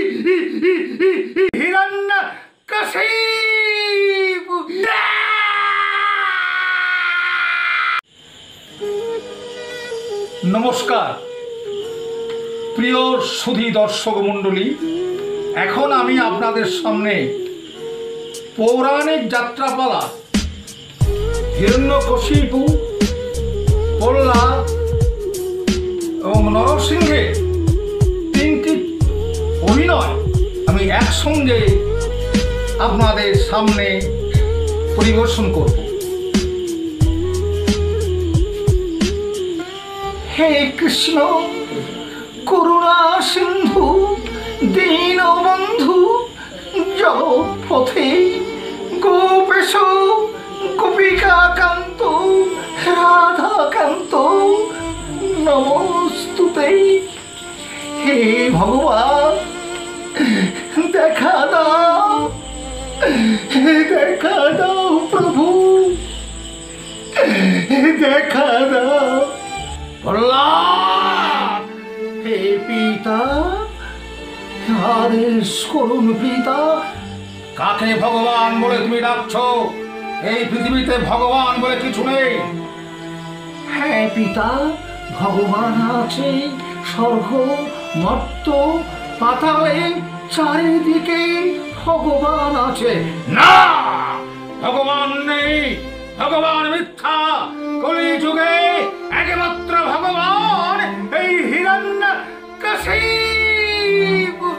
হিরণ্য কশিপু। নমস্কার প্রিয় সুধী দর্শক মণ্ডলী, এখন আমি আপনাদের সামনে পৌরাণিক যাত্রাপালা হিরণ্যকশিপু, প্রহ্লাদ এবং নরসিংহের তিনটি অভিনয় আমি একসঙ্গে আপনাদের সামনে পরিবেশন করব। হে কৃষ্ণ করুণা সিন্ধু দীনবন্ধু জগৎপথে গোপেশ গোপিকাকান্ত রাধাকান্ত নমস্তুতে। হে ভগবান দেখা দাও, দেখা দাও প্রভু, দেখা দাও। হে পিতা আদেশ করুন পিতা। কাকে ভগবান বলে তুমি ডাকছো? এই পৃথিবীতে ভগবান বলে কিছু নেই। হ্যাঁ পিতা, ভগবান আছে স্বর্গ মর্ত্য পাতালে, চারিদিকে ভগবান আছে। না, ভগবান নেই, ভগবান মিথ্যা। কলিযুগে একমাত্র ভগবান এই হিরণ্যকশিপু।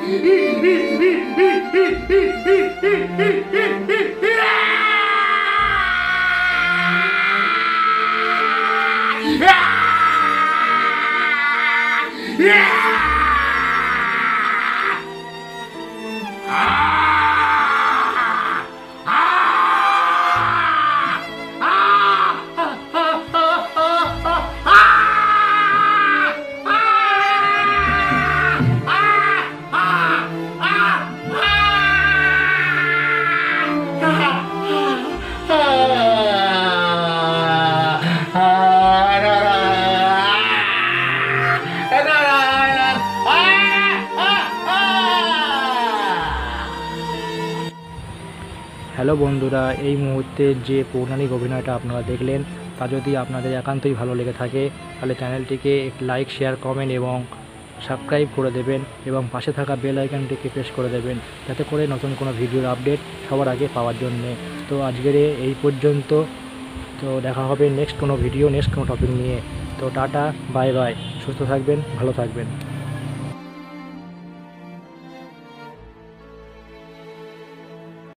হ্যালো বন্ধুরা, এই মুহূর্তে যে পৌরাণিক অভিনয়টা আপনারা দেখলেন তা যদি আপনাদের একান্তই ভালো লেগে থাকে তাহলে চ্যানেলটিকে লাইক শেয়ার কমেন্ট এবং সাবস্ক্রাইব করে দেবেন এবং পাশে থাকা বেল আইকনটিকে প্রেস করে দেবেন যাতে করে নতুন কোনো ভিডিওর আপডেট সবার আগে পাওয়ার জন্যে। তো আজকের এই পর্যন্ত। তো দেখা হবে নেক্সট কোনো ভিডিও, নেক্সট কোনো টপিক নিয়ে। তো টাটা, বাই বাই, সুস্থ থাকবেন, ভালো থাকবেন।